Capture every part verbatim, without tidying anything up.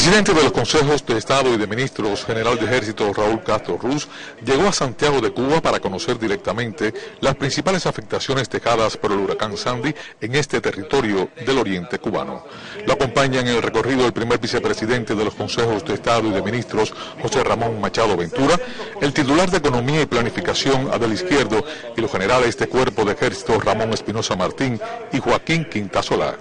presidente de los consejos de Estado y de Ministros, general de Ejército Raúl Castro Ruz, llegó a Santiago de Cuba para conocer directamente las principales afectaciones dejadas por el huracán Sandy en este territorio del oriente cubano. Lo acompaña en el recorrido el primer vicepresidente de los consejos de Estado y de Ministros, José Ramón Machado Ventura, el titular de Economía y Planificación, Adel Izquierdo, y los generales de Cuerpo de Ejército, Ramón Espinosa Martín y Joaquín Quinta Solá.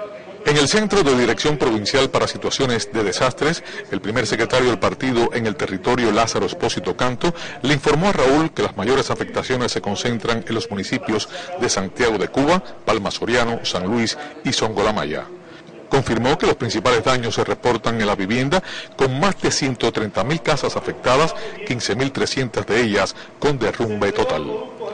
En el Centro de Dirección Provincial para Situaciones de Desastres, el primer secretario del partido en el territorio, Lázaro Espósito Canto, le informó a Raúl que las mayores afectaciones se concentran en los municipios de Santiago de Cuba, Palma Soriano, San Luis y Songolamaya. Confirmó que los principales daños se reportan en la vivienda, con más de ciento treinta mil casas afectadas, quince mil trescientas de ellas con derrumbe total.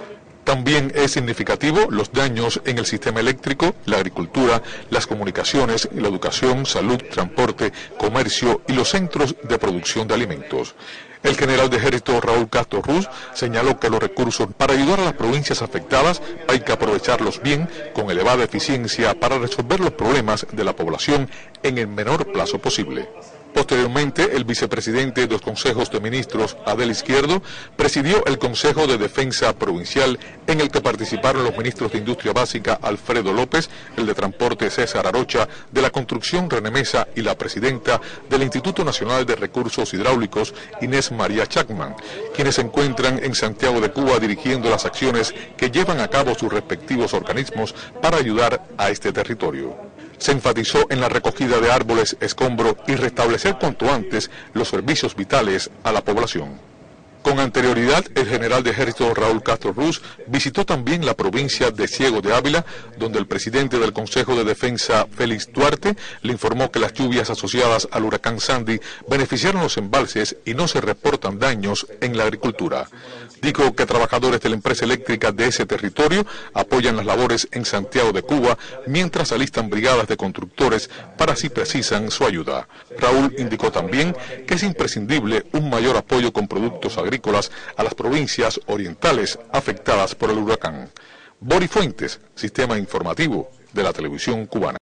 También es significativo los daños en el sistema eléctrico, la agricultura, las comunicaciones, la educación, salud, transporte, comercio y los centros de producción de alimentos. El general de Ejército Raúl Castro Ruz señaló que los recursos para ayudar a las provincias afectadas hay que aprovecharlos bien, con elevada eficiencia, para resolver los problemas de la población en el menor plazo posible. Posteriormente, el vicepresidente de los consejos de ministros, Adel Izquierdo, presidió el Consejo de Defensa Provincial, en el que participaron los ministros de Industria Básica, Alfredo López, el de Transporte, César Arocha, de la Construcción, René Mesa, y la presidenta del Instituto Nacional de Recursos Hidráulicos, Inés María Chacman, quienes se encuentran en Santiago de Cuba dirigiendo las acciones que llevan a cabo sus respectivos organismos para ayudar a este territorio. Se enfatizó en la recogida de árboles, escombros y restablecer cuanto antes los servicios vitales a la población. Con anterioridad, el general de Ejército Raúl Castro Ruz visitó también la provincia de Ciego de Ávila, donde el presidente del Consejo de Defensa, Félix Duarte, le informó que las lluvias asociadas al huracán Sandy beneficiaron los embalses y no se reportan daños en la agricultura. Dijo que trabajadores de la empresa eléctrica de ese territorio apoyan las labores en Santiago de Cuba, mientras alistan brigadas de constructores para si precisan su ayuda. Raúl indicó también que es imprescindible un mayor apoyo con productos agrícolas a las provincias orientales afectadas por el huracán. Bori Fuentes, Sistema Informativo de la Televisión Cubana.